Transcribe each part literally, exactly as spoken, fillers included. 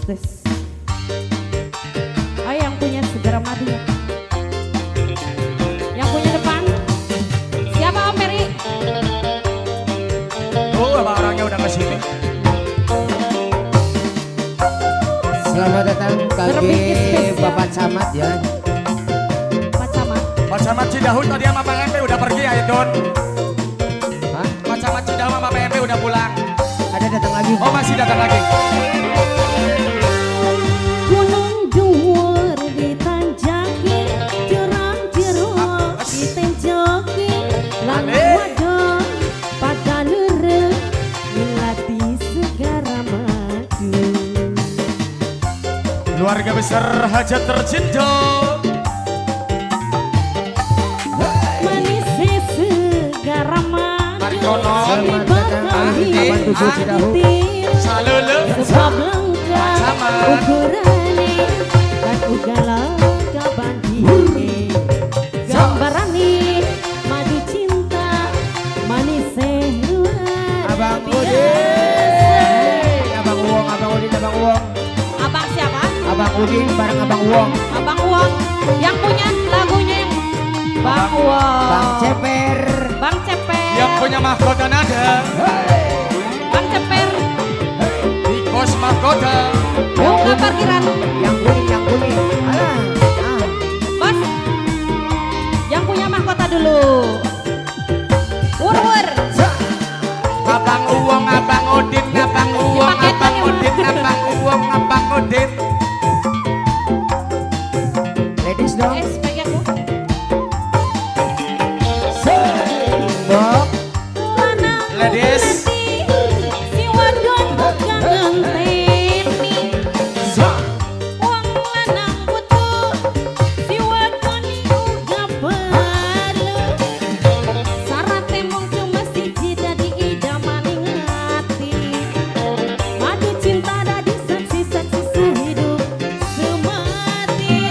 tes. Oh yang punya segera madu ya. Yang punya depan. Siapa Om Peri? Oh abang orangnya udah kesini. Selamat datang K G Bapak Camat ya. Pak Camat. Pak Camat Cidahu tadi sama Pak M P udah pergi ya Don. Hah? Pak Camat Cidahu sama Pak M P udah pulang. Ada datang lagi. Oh masih datang lagi. Gunung dhuwur ditanjaki, jurang-jurang ditenjoki, lan wadon pada lurus milati segara madu. Keluarga besar hajat tercinta. Manis segara madu. Marikono. Selamat datang K G Bapak Tujuh Cidahu. Salele. Sebab lengkap Camat. ukurane dan ugala kabandinge. Gambarane madu cinta manis luar Abang biasa. Udin. Abang Uwong, Abang Udin, Abang Uwong. Abang siapa? Abang Udin bareng Abang Uwong. Abang Uwong. Yang punya lagunya yang Bang Uwong. Bang Ceper. Bang Ceper. Yang punya mahkota nada. Bang Ceper. Bos mahkota. Yuk nggak parkiran. Yang kuning, yang kuning. Alah. Ah. Bos. Yang punya mahkota dulu. Wur wur. Abang Uwong, Abang Udin, Abang Uwong, Abang Udin, Abang Uwong, Abang Udin. Ladies dong. Eh, sebagai aku. Dok. Ladies. Si wadon bukan ngenteni. Wong lanang butuh si wadon uga perlu. Sarate mung cuma siji dadi idamaning hati. Madu cinta dadi saksi-saksi sehidup semati.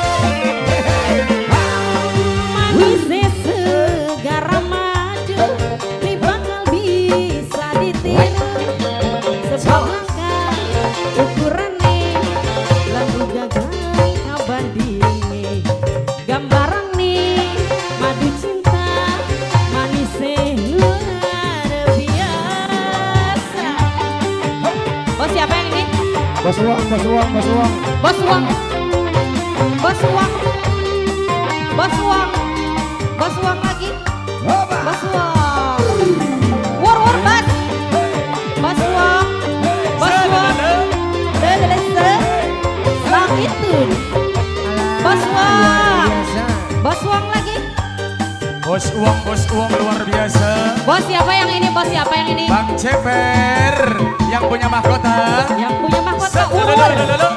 Manis segara madu ni bakal bisa ditiru. Sebab langkah ukurannya lagu gagang kabandinge. Gambaran nih madu cinta manis luar biasa. Bos siapa yang ini? Bos Uwong, Bos Uwong, Bos Uwong. Bos uang. Bos uang. Bos uang. Bos uang lagi. Bos uang. Wur wur bas. Bos uang. Bos uang. Lelese. Sang itu. Bos uang. Biasa. Bos uang lagi. Bos Uwong, Bos Uwong luar biasa. Bos siapa yang ini? Bos siapa yang ini? Bang Ceper yang punya mahkota. Yang punya mahkota. Wur wur. Lalu.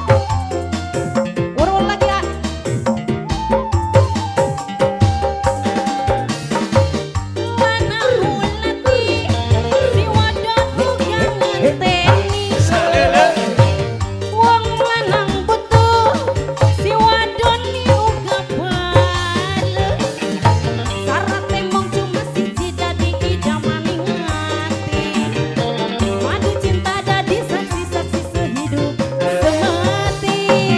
Wur wur lagi ya. Mana mulati si wadon bukan ngenteni. Wong lanang butuh si wadon ni uga bale. Sarate mung cuma siji dadi idamaning hati. Madu cinta dadi saksi-saksi sehidup semati.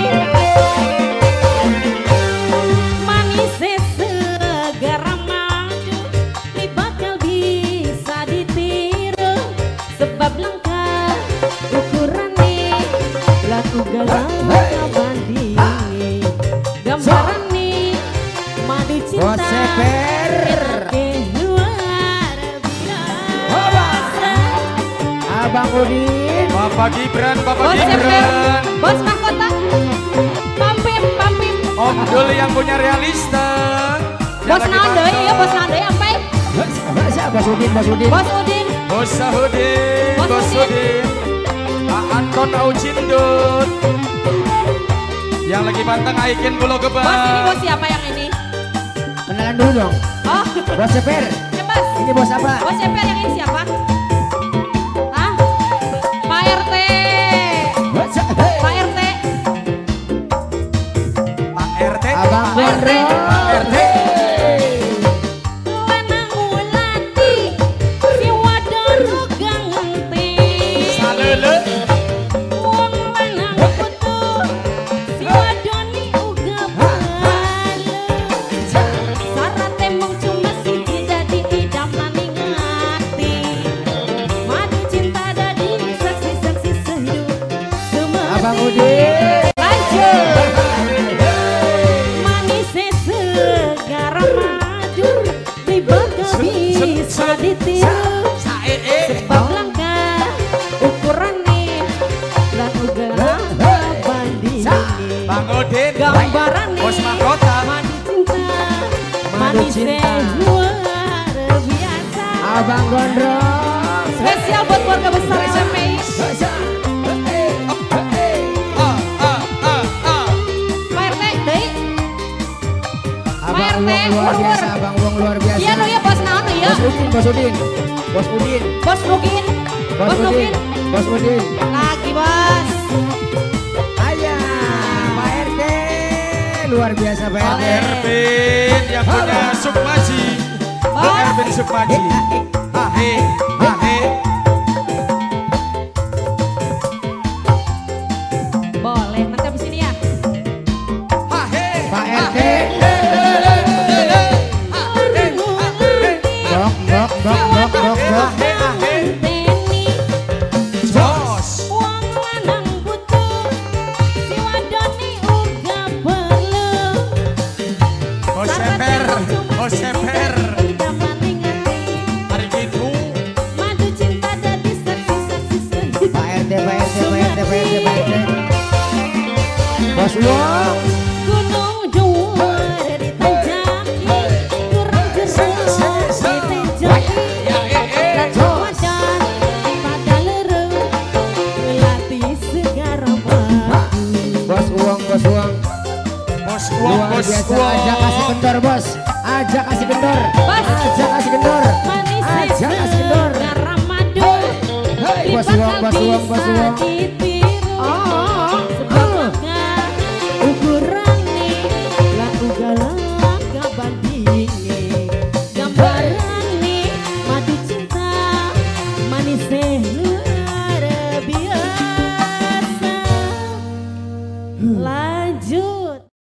Manis segara madu ni bakal bisa ditiru. Sebab langkah ukurannya laku galang kabandinge. Gambaran nih madu Bos cinta Ceper. ke luar biasa. Abang Udin. Bapak Gibran, Bapak Bos Ceper, Gibran. bos mahkota. Pampim, pampim. Om Dul yang punya realista. Yang Bos lagi naon deui pantau. ya, bos naon deui sampai. Siapa? Bos Udin, Bos Udin. Bos Udin. Bos Sahudin, Bos Bos Udin. Udin. Pak Anton Aucindut. Yang lagi pantang Aikin Pulau Gebang. Bos ini bos siapa yang ini? Kenalan dulu dong. Oh, Bos Ceper. ya bos. Ini bos apa? Bos siapa yang ini siapa? Hah? Pak R T. Bos Ceper. Pak R T. Pak R T. Abang Pak R T. Gondrong. Pak R T. Lanang mulati si wadon uga ngenteni. Salele. Wong lanang Abang Udin. Lanjut. Manis segar madu tiba gak bisa ditiru. Sebab langkah ukurannya dan uga banding. Bang Udin. Gambaran Bos mahkota. madu cinta. Madu Manis cinta. luar biasa. Abang Gondrong. Spesial buat keluarga besar S M P. Ah, ah, ah, ah. Pak R T, deh. Abang P R T, Wong luar Pur. biasa, Abang Wong luar biasa. Iya no ya bos naon ya. Bos Udin, Bos Udin. Bos Udin. Bos Nugin. Bos Bos Udin. Nugin. Bos Udin. Lagi bos. Ayah, Pak R T. Luar biasa Pak R T. Erwin yang punya Sukmaji. Bos. Erwin Sukmaji. Hahe, hahe. Boleh mantap di sini ya. Hahe. Pak R T. Gok, gok, gok, gok, gok, gok. Teni Jos. wong lanang butuh si wadoni uga perlu. Bos Seper. Bos Seper. Hari gitu. Madu cinta jadi saksi-saksi sedih. Pak R T, Pak R T, Pak R T, Pak R T, Pak R T. Bos Wong. Gunung Juwer ditanjaki, kurang jeruk ditanjaki. Raja wajan pada lereng, latih segar madu. Bos Uang, Bos Uang. Bos Uang, Luar bos biasa, Uang. aja kasih kendor bos. Aja kasih kendor. Bos. Aja kasih kendor. Manis Aja kasih kendor. segar madu. Hei, Bos Uang, Bos Uang, Bos Uang.